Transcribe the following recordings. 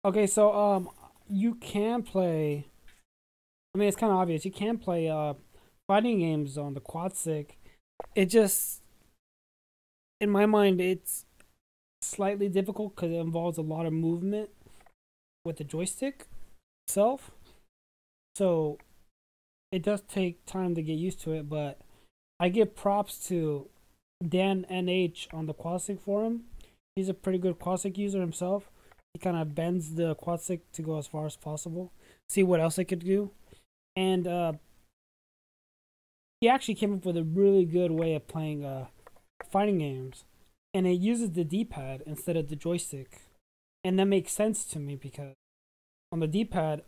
Okay, so you can play. I mean, it's kind of obvious. You can play fighting games on the quad stick. It just, in my mind, it's slightly difficult because it involves a lot of movement with the joystick itself. So it does take time to get used to it, but I give props to Dan NH on the Quadstick forum. He's a pretty good Quadstick user himself. He kind of bends the Quadstick to go as far as possible, see what else it could do. And he actually came up with a really good way of playing fighting games. And it uses the D-pad instead of the joystick. And that makes sense to me because on the D-pad,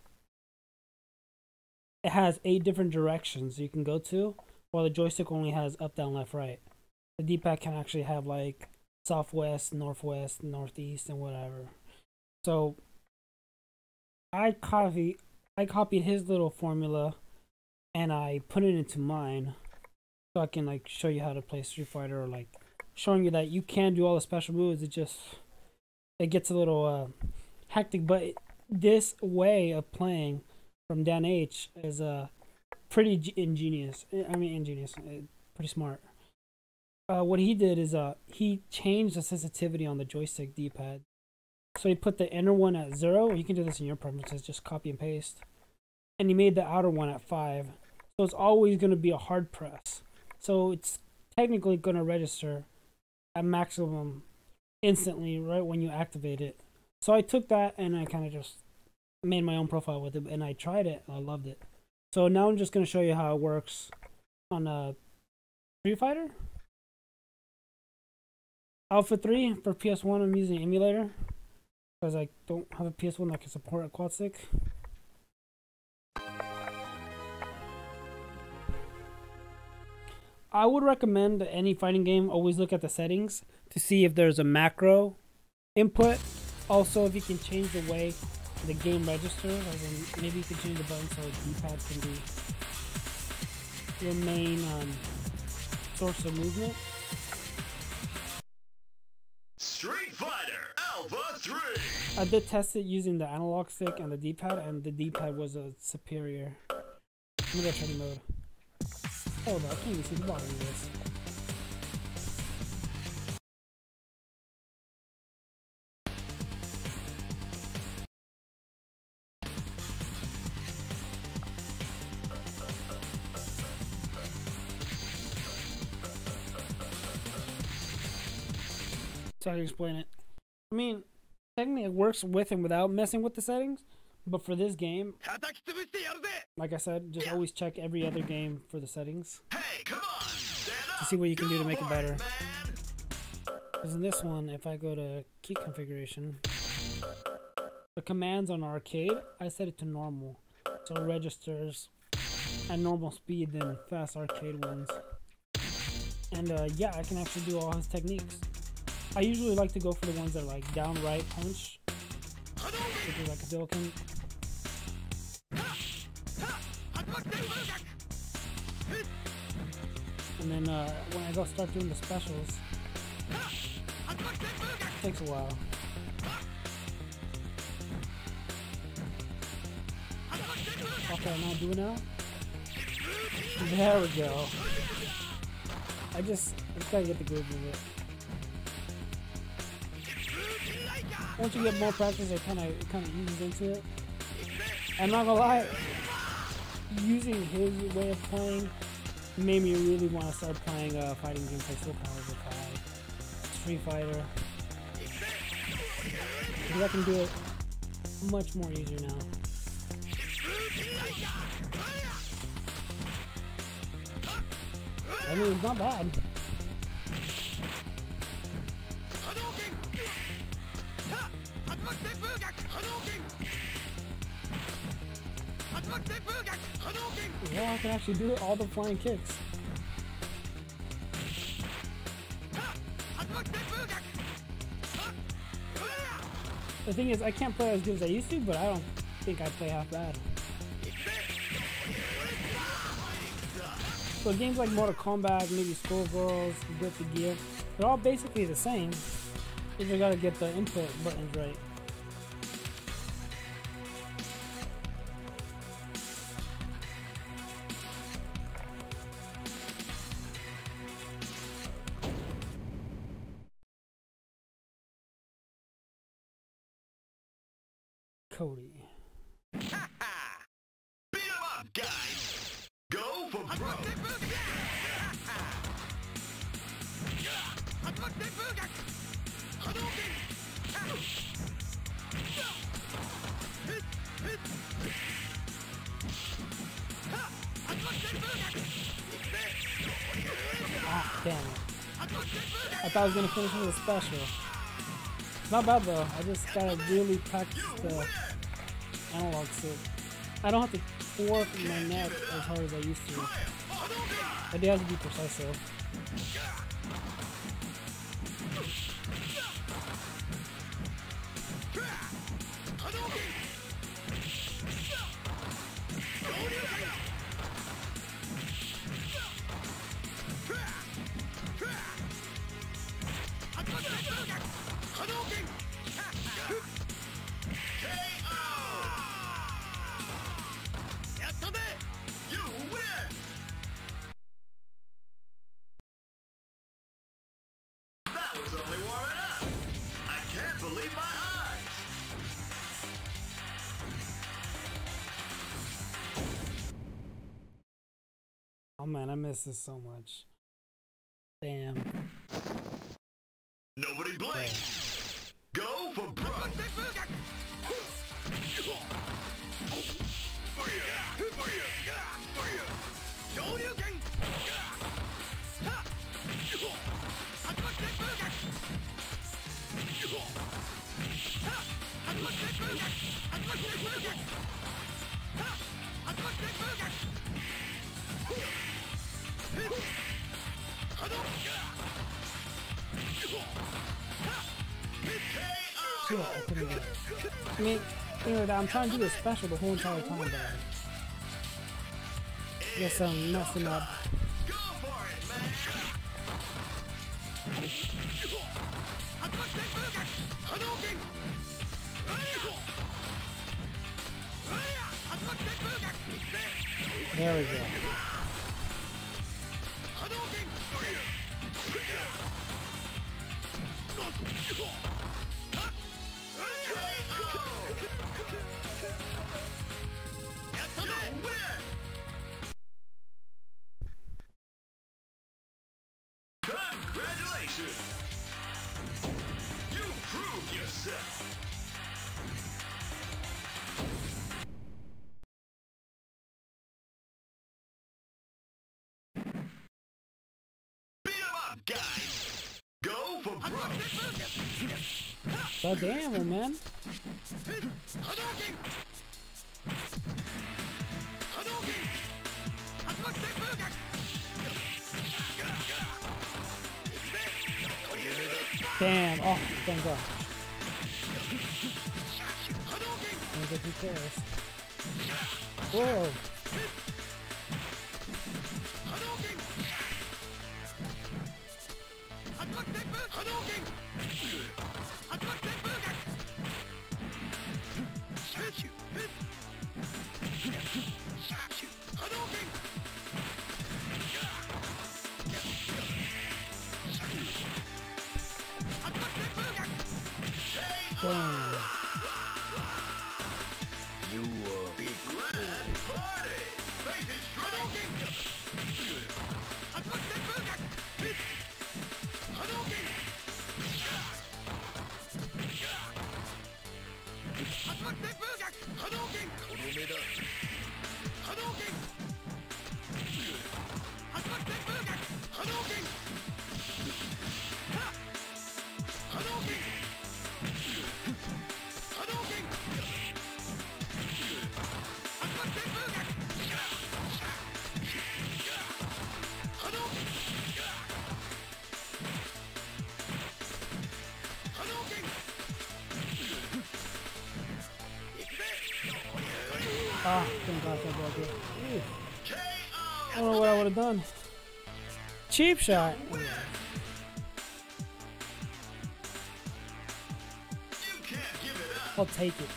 it has 8 different directions you can go to, while the joystick only has up, down, left, right. The D-pad can actually have like southwest, northwest, northeast, and whatever. So I copied his little formula and I put it into mine so I can like show you how to play Street Fighter, or like showing you that you can do all the special moves. It gets a little hectic, but this way of playing from Dan H is pretty ingenious. I mean, ingenious, pretty smart. What he did is he changed the sensitivity on the joystick D-pad. So he put the inner one at 0. You can do this in your preferences, just copy and paste. And he made the outer one at 5. So it's always going to be a hard press. So it's technically going to register at maximum instantly right when you activate it. So I took that and I kind of just made my own profile with it, and I tried it and I loved it. So now I'm just going to show you how it works on Street Fighter. Alpha 3 for PS1, I'm using an emulator because I don't have a PS1 that can support a quad stick. I would recommend any fighting game always look at the settings to see if there's a macro input. Also, if you can change the way the game registers, as in maybe you can change the button so the D-pad can be your main source of movement. Street Fighter Alpha 3! I did test it using the analog stick and the D-pad, and the D-pad was a superior. Let me go training mode. Hold on, I can't even see the bottom of this. So how to explain it? I mean, technically it works with and without messing with the settings, but for this game, like I said, just always check every other game for the settings to see what you can do to make it better. Because in this one, if I go to key configuration, the commands on arcade, I set it to normal, so it registers at normal speed than fast arcade ones. And yeah, I can actually do all his techniques. I usually like to go for the ones that are like down right punch, which is like a Billiken. And then when I go start doing the specials, it takes a while. Okay, now do it now. There we go. I just gotta get the groove of it. Once you get more practice, it kind of eases into it. I'm not gonna lie, using his way of playing made me really want to start playing fighting games like Soul Calibur 5, Street Fighter. Because I can do it much more easier now. I mean, it's not bad. Yeah, I can actually do all the flying kicks. The thing is, I can't play as good as I used to, but I don't think I play half bad. So games like Mortal Kombat, maybe Skullgirls, Guilty Gear, they're all basically the same. You just gotta get the input buttons right. Cody. Beat 'em up, guys! Go for broke! Ah, damn it. I thought I was gonna finish with a special. Not bad though. I just gotta really practice the analog stick. I don't have to work my neck as hard as I used to. I do have to be precise though. Oh man, I miss this so much. Damn. Nobody blink! Go for broke! Yeah, I couldn't get it. I mean, anyway, I'm trying to do this special the whole entire time, but I guess I'm messing up. Go for it, man! There we go. Congratulations! You proved yourself! Beat 'em up, guys! Go for broke! God damn it, man. Damn. Oh, thank God. I'm gonna get too careless. Whoa. Damn. You be grand party! Face it straight! Ah, thank God I broke it. Ooh. I don't know what I would have done. Cheap shot. You can't give it up! I'll take it.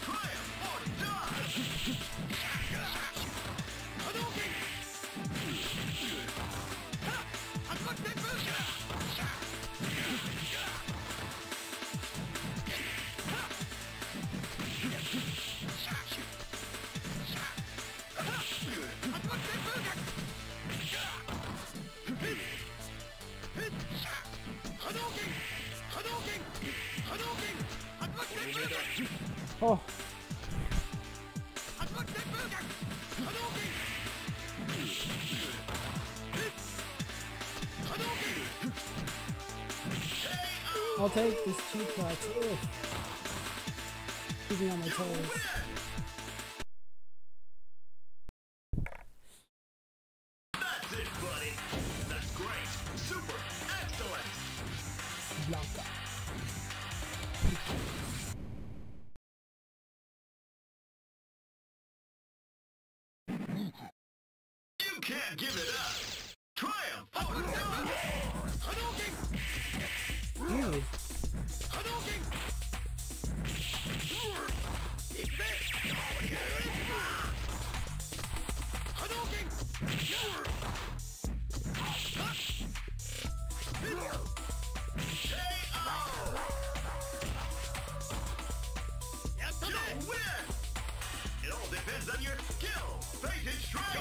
Oh. I'll take this cheap thax. Keep me on my toes. That's it, buddy. That's great. Super. Excellent. Blanca. You can't give it up. Triumph. Oh, no. Dude. You win. It all depends on your skill. Face it straight.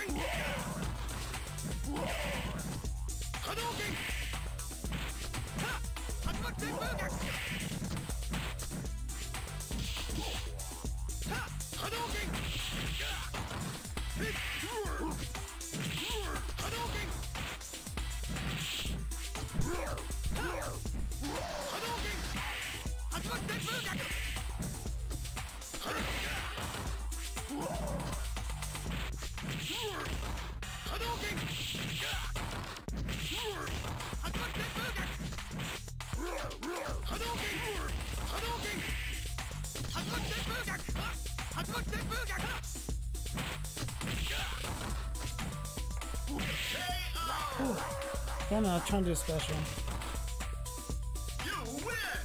Damn it, I was trying to do a special. You win.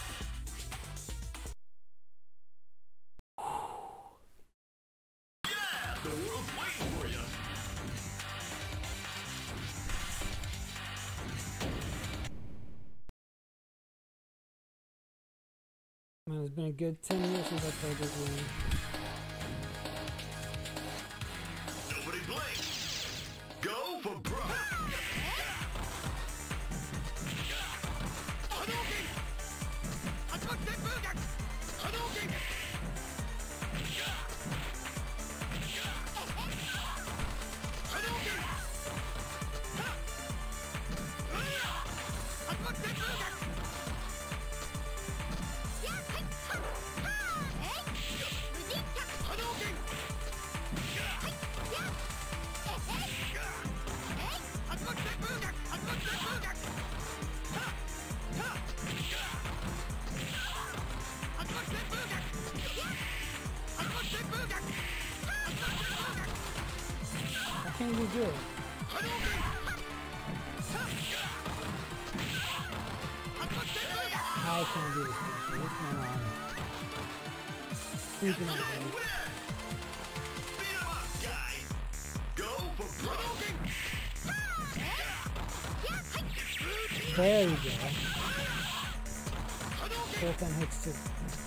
Yeah, the world's waiting for you. Man, it's been a good 10 years since I played this game. Nobody blink. Go for broke. I can't do good. I can't do this. What's going on? Freaking out, man. Beat 'em up, guys. Go for broke. There you go. Full 10 hits too.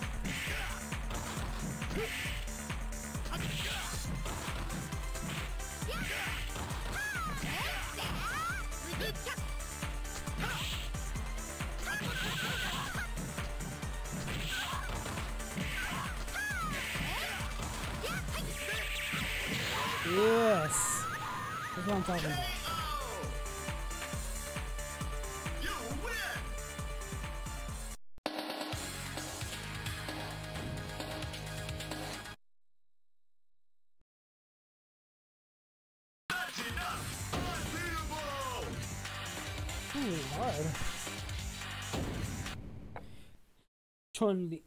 Yes! That's what I'm talking about. You win. That's enough. Unbeatable. Ooh, hard. Chun-Li.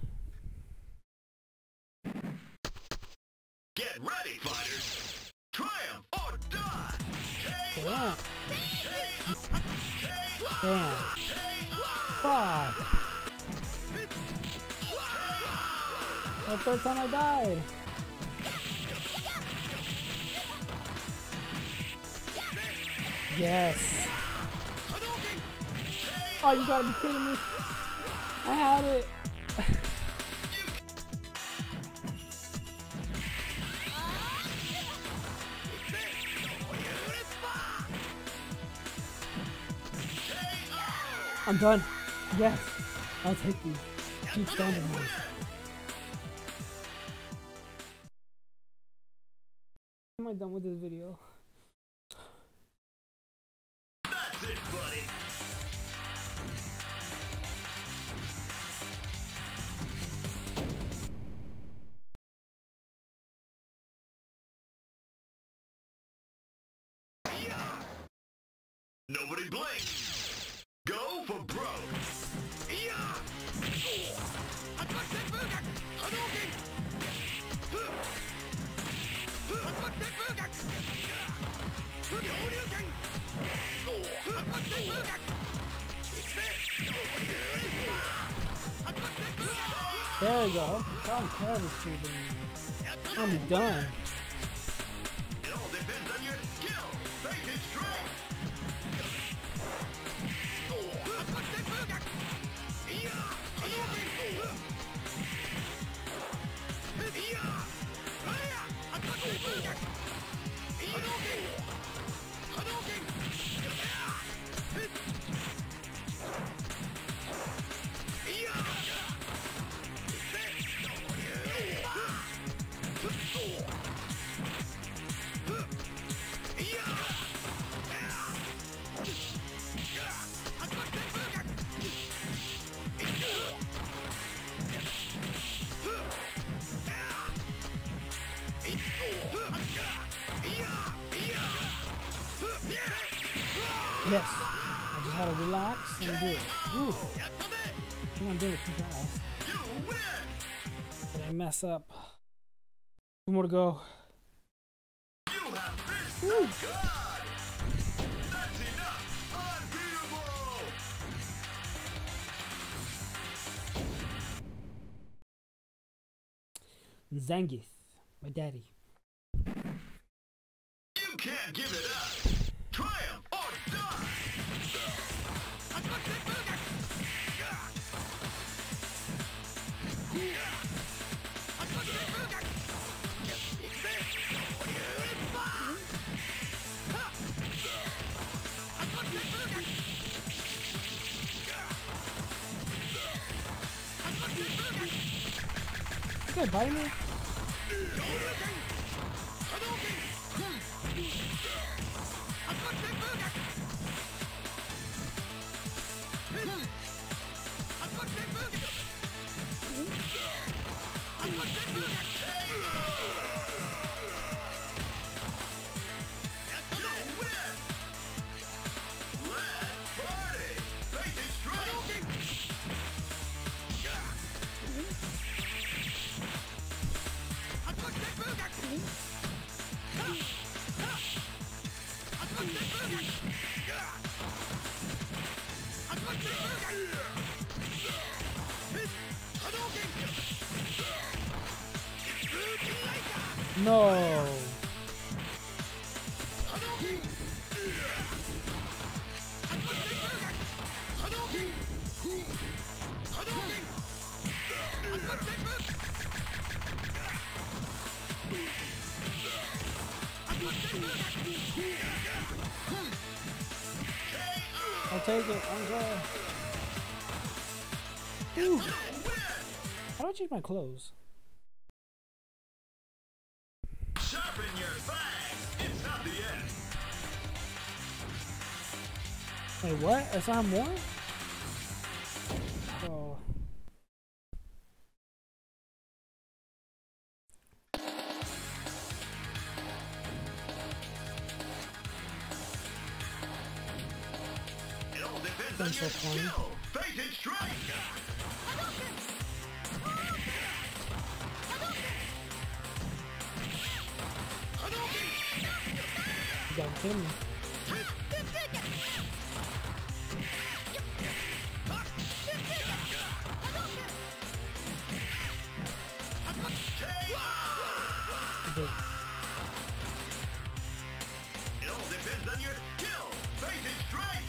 Get ready, fighters. Triumph or die. Damn. Damn. Fuck. The third time I died. Yes. Oh, you gotta be kidding me. I had it. I'm done. Yes. I'll take these. keep standard moves. Am I done with this video? That's it, buddy. Nobody blink. Go for broke. There you go. I'm careless shooting. I'm done. It all depends on your skill, faith, and strength. Yes. I just had to relax and do it. Ooh. I'm gonna do it too fast. You win. Did I mess up? Two more to go. You have been so good. That's enough. Unbeatable. Zangief, my daddy. You can't give it up. Triumph or die. You gonna bite me? No. I'll take it. I'm sorry. Ooh. How do I change my clothes? Sharpen your fangs. It's not the end. Wait, what? I saw more? Oh. It all depends That's on your so funny. skill, faith, and strength. You gotta kill me. You did. It all depends on your skill, faith, and strength.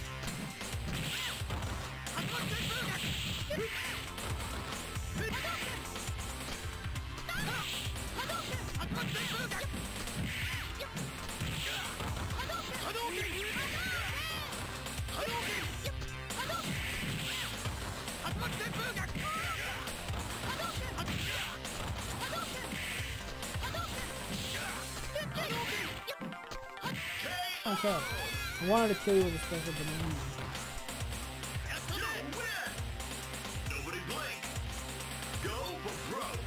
Okay. I wanted to kill you with a special banana. You win! Nobody blink. Go for broke.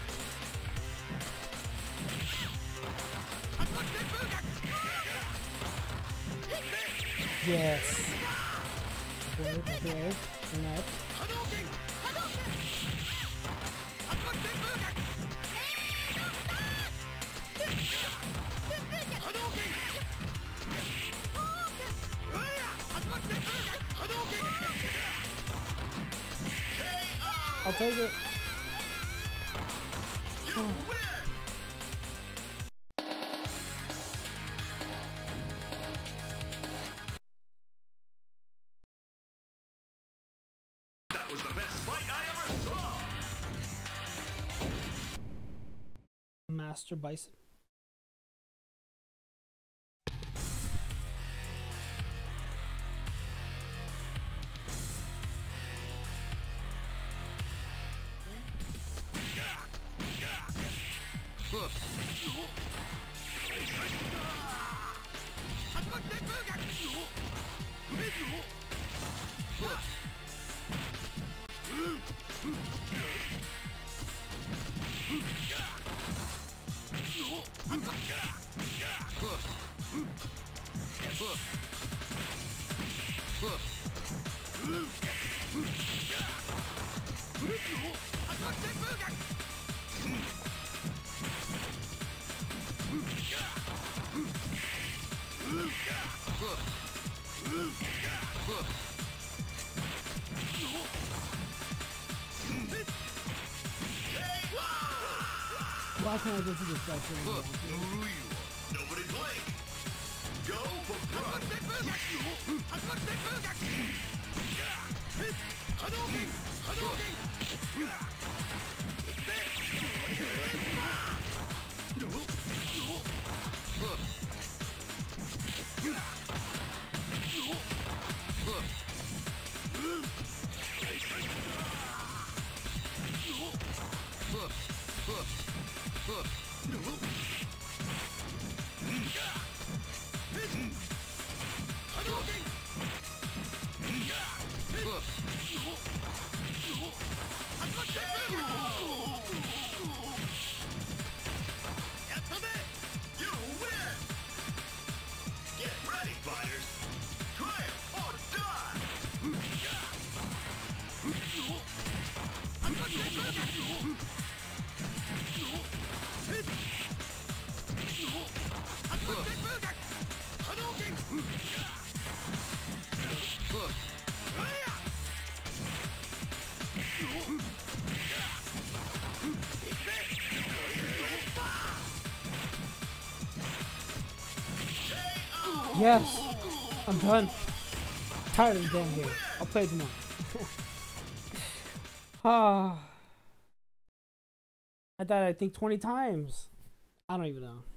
Yes. Okay. Tonight. I'll take it. You win! That was the best fight I ever saw! Master Bison. Why can't I just do this back here? Nobody blink. Go for broke. You win! Get ready, fighters! Triumph or die! Yes. I'm done. Tired of the damn game. I'll play tomorrow. Ah. I died, I think, 20 times. I don't even know.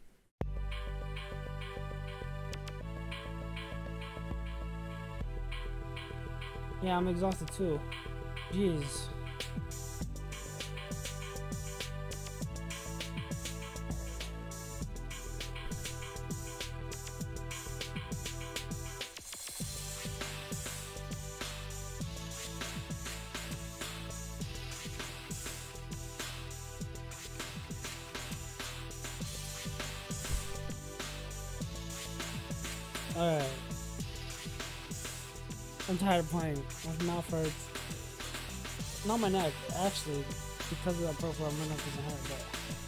Yeah, I'm exhausted too. Jeez. Alright. I'm tired of playing. My mouth hurts. Not my neck, actually. Because of that profile, my neck doesn't hurt, but